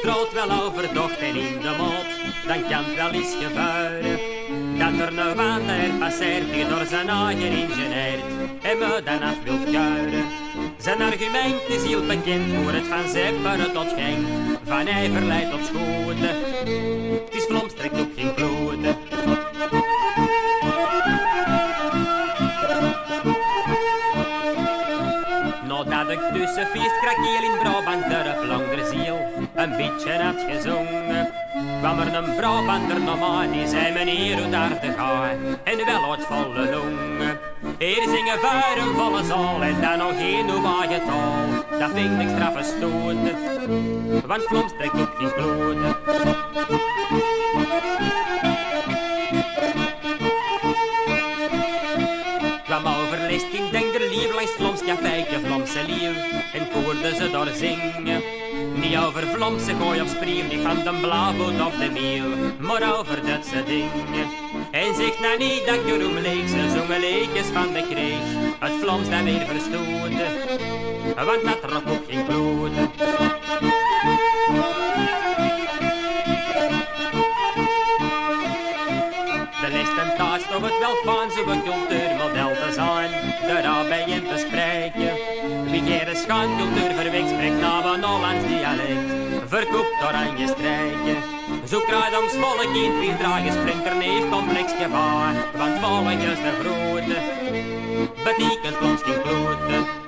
straalt wel overdocht en in de maat, dan kan het wel eens gebeuren dat er een wander passeert die door zijn eigen ingenieert en me dan af wilt kuieren. Zijn argument is heel bekend, hoe het van Zepperen tot Genk, van Eiverlei tot Schoten. Het is Vlaams, trekt ook geen kloten. Nadat ik tussen feestkrakeel in Brabant dorp Landerziel een beetje had gezongen, kwam er een Brabander normaal die zei: meneer, hoe daar te gaan, en wel uit volle longen. Hier zingen vuur een volle zaal en dan nog geen oude taal. Dat vind ik straffe stoten, want Vlaams trekt ook geen kloten. Kwam overlist in Denderlief langs Vlaams caféetje Vlaamse Leeuw en koorde ze door zingen. Niet over Vlaamse gooi of sprier, niet van de blauwboot of de meel, maar over Duitse dingen. En zegt nou niet dat ik erom leek, ze zongen leekjes van de krieg, het Vlaams dan weer verstoten, want dat trok ook geen kloten. De lesten thuis toch het wel van zo'n cultuurmodel te zijn, daarbij in te spreken. Wie geen schaancultuur verwekt, spreekt nou een Hollands dialect, verkoopt oranje strijken. Zo krijgt ons volk in twee dragen splinterneef complex gevaar, want volk is de grote, betekent Vlaams geen kloten.